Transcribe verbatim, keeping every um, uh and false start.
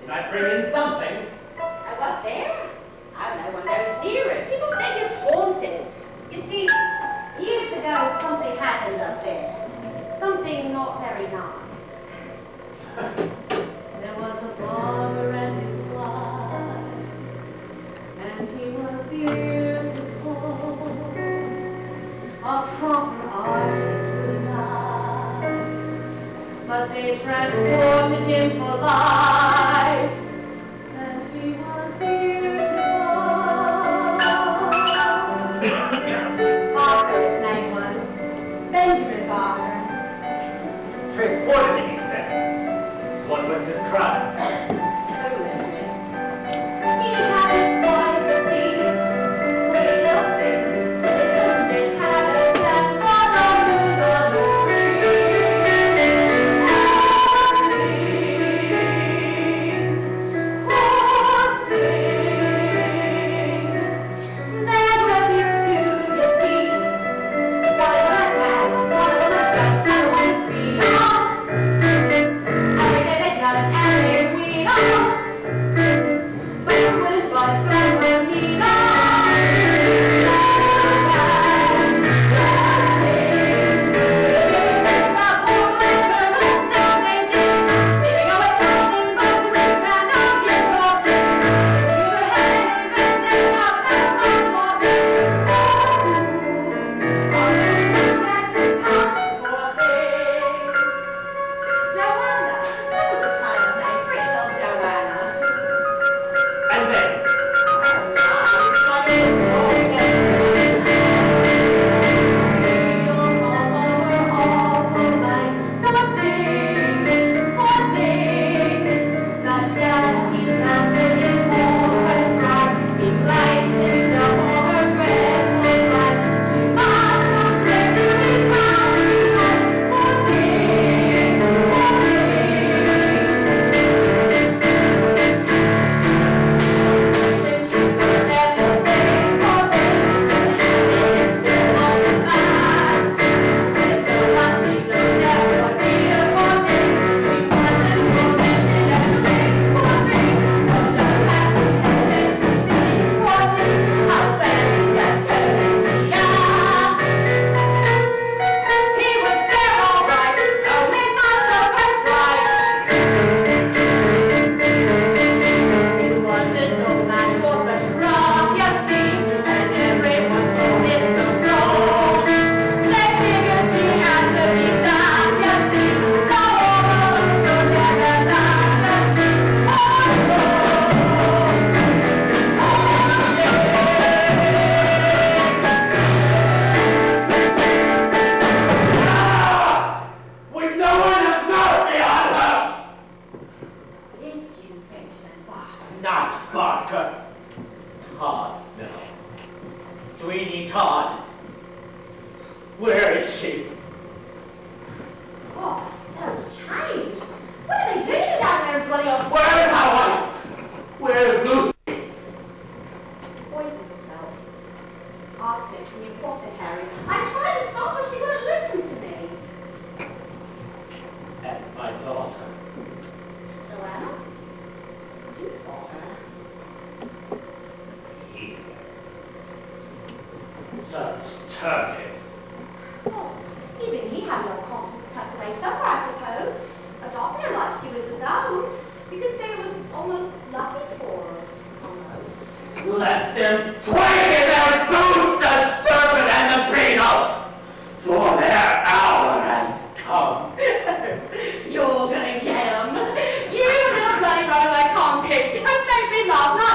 I'd bring in something. I was there. I no one goes near it. People think it's haunted. You see, years ago something happened up there. Something not very nice. There was a barber and his wife, and he was beautiful, a proper artist for life. But they transported him for life, and he was beautiful. Barker, his name was Benjamin Barker. Transported him, he said. What was his crime? Foolishness. He had his wife, you see, pretty little thing, sitting on their tavern chats for the moon on the Poor thing. There were these two, you see. One of them had, one of them had judged, and one's beyond. And they did it judge, and they we all. But you wouldn't budge from where we And then, would no one have mercy on her? Is you, Benjamin Barker? Not Barker. Todd, no. Sweeney Todd. Where is she? Oh, so changed. What are they doing down there in bloody old Where is Hawaii? Where is Lucy? Poisoned herself. Arsenic from your pocket, Harry. I tried to stop her, she wouldn't listen to me. And my daughter. Joanna? You saw her. Here. Judge Turkey. Oh, even he had a little conscience tucked away somewhere, I suppose. Adopted her like she was his own. You could say it was almost lucky for her. Almost. Let them play their boots, the turpin and the beetle, for their hour has come. You're gonna get him. You little bloody runaway convict. Don't make me laugh.